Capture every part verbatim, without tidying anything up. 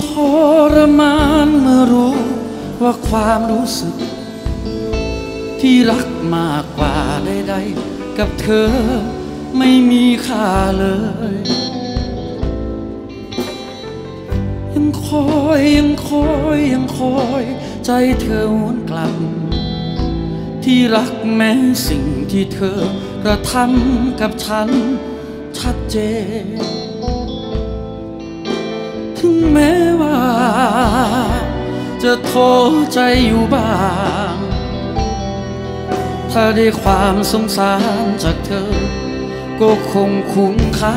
ทรมานเมื่อรู้ว่าความรู้สึกที่รักมากกว่าใดๆกับเธอไม่มีค่าเลยยังคอยยังคอยยังคอยใจเธอหวนกลับที่รักแม้สิ่งที่เธอกระทำกับฉันชัดเจนถึงแม้ว่าจะโทษใจอยู่บ้างถ้าได้ความสงสารจากเธอก็คงคุ้มค่า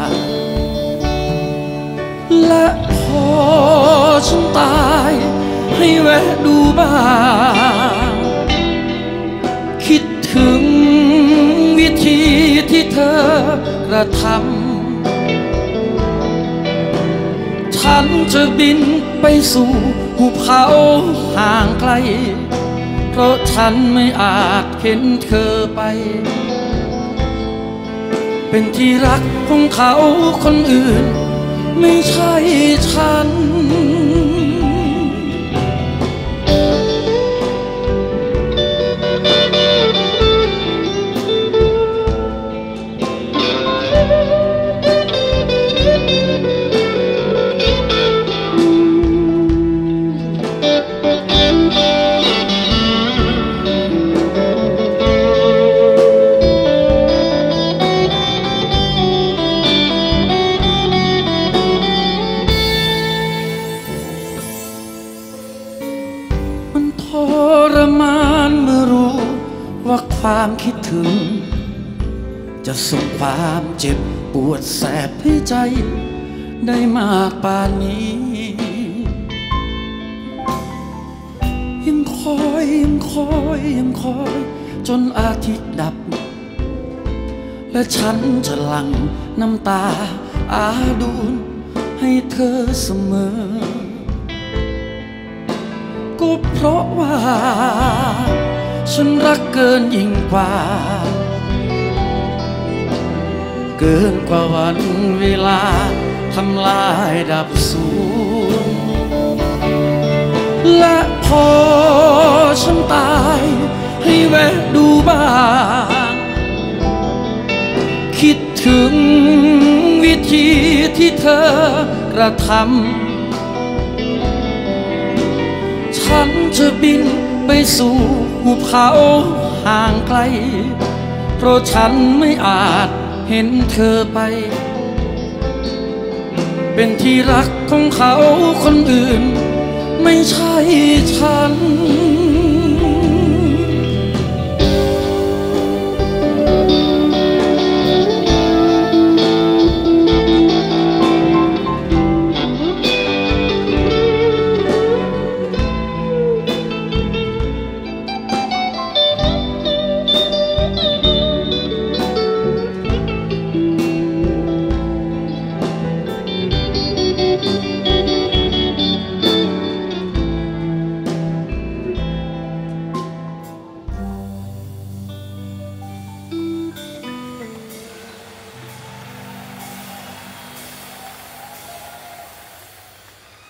และพอฉันตายให้แวะดูบ้างคิดถึงวิธีที่เธอกระทำฉันจะบินไปสู่ภูเขาห่างไกลเพราะฉันไม่อาจเห็นเธอไปเป็นที่รักของเขาคนอื่นไม่ใช่ฉันทรมานเมื่อรู้ว่าความคิดถึงจะส่งความเจ็บปวดแสบให้ใจได้มากป่านนี้ยังคอยยังคอยยังคอยจนอาทิตย์ดับและฉันจะหลั่งน้ำตาอาดูลให้เธอเสมอก็เพราะว่าฉันรักเกินยิ่งกว่าเกินกว่าวันเวลาทำลายดับสูญและพอฉันตายให้แวะดูบ้างคิดถึงวิธีที่เธอกระทำฉันจะบินไปสู่ภูเขาห่างไกลเพราะฉันไม่อาจเห็นเธอไปเป็นที่รักของเขาคนอื่นไม่ใช่ฉัน